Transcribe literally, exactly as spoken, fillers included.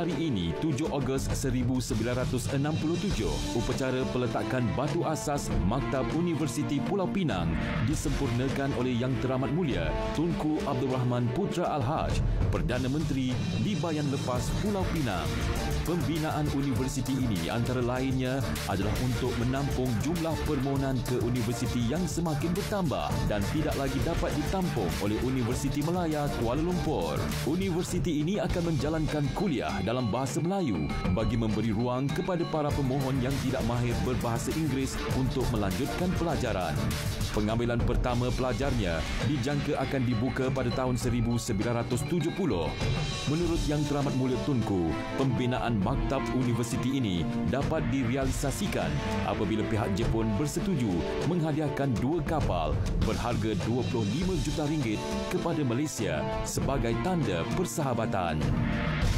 hari ini, tujuh Ogos seribu sembilan ratus enam puluh tujuh, upacara peletakan batu asas Maktab Universiti Pulau Pinang disempurnakan oleh Yang Teramat Mulia Tunku Abdul Rahman Putra Al-Haj, Perdana Menteri di Bayan Lepas Pulau Pinang. Pembinaan universiti ini antara lainnya adalah untuk menampung jumlah permohonan ke universiti yang semakin bertambah dan tidak lagi dapat ditampung oleh Universiti Malaya Kuala Lumpur. Universiti ini akan menjalankan kuliah dalam bahasa Melayu bagi memberi ruang kepada para pemohon yang tidak mahir berbahasa Inggeris untuk melanjutkan pelajaran. Pengambilan pertama pelajarnya dijangka akan dibuka pada tahun seribu sembilan ratus tujuh puluh. Menurut Yang Teramat Mulia Tunku, pembinaan Maktab Universiti ini dapat direalisasikan apabila pihak Jepun bersetuju menghadiahkan dua kapal berharga dua puluh lima juta ringgit kepada Malaysia sebagai tanda persahabatan.